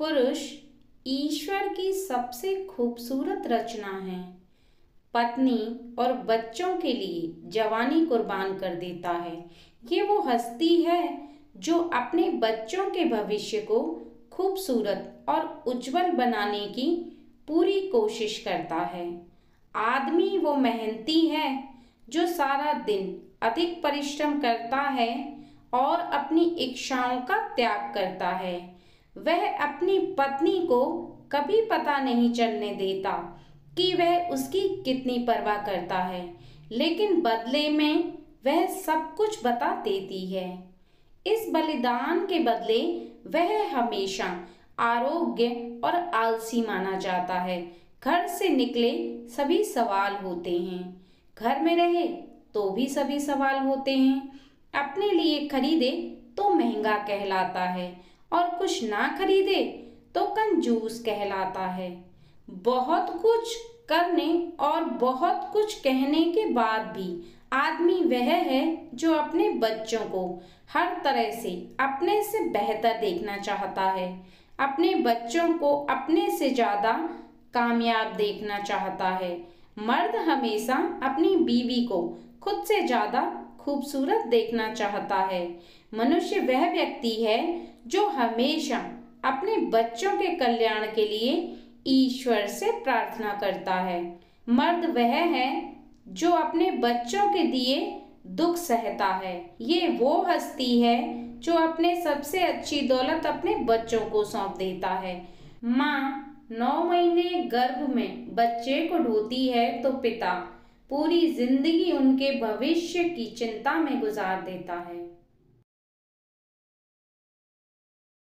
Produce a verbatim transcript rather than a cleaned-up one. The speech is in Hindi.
पुरुष ईश्वर की सबसे खूबसूरत रचना है। पत्नी और बच्चों के लिए जवानी कुर्बान कर देता है। ये वो हस्ती है जो अपने बच्चों के भविष्य को खूबसूरत और उज्जवल बनाने की पूरी कोशिश करता है। आदमी वो मेहनती है जो सारा दिन अधिक परिश्रम करता है और अपनी इच्छाओं का त्याग करता है। वह अपनी पत्नी को कभी पता नहीं चलने देता कि वह उसकी कितनी परवाह करता है, लेकिन बदले में वह सब कुछ बता देती है। इस बलिदान के बदले वह हमेशा आरोग्य और आलसी माना जाता है। घर से निकले सभी सवाल होते हैं, घर में रहे तो भी सभी सवाल होते हैं। अपने लिए खरीदे तो महंगा कहलाता है और कुछ ना खरीदे तो कंजूस कहलाता है। बहुत कुछ करने और बहुत कुछ कहने के बाद भी आदमी वह है जो अपने बच्चों को हर तरह से अपने से बेहतर देखना चाहता है, अपने बच्चों को अपने से ज्यादा कामयाब देखना चाहता है। मर्द हमेशा अपनी बीवी को खुद से ज्यादा खूबसूरत देखना चाहता है। मनुष्य वह व्यक्ति है जो हमेशा अपने बच्चों के कल्याण के लिए ईश्वर से प्रार्थना करता है। मर्द वह है जो अपने बच्चों के दिए दुख सहता है। ये वो हस्ती है जो अपने सबसे अच्छी दौलत अपने बच्चों को सौंप देता है। माँ नौ महीने गर्भ में बच्चे को ढोती है तो पिता पूरी जिंदगी उनके भविष्य की चिंता में गुजार देता है।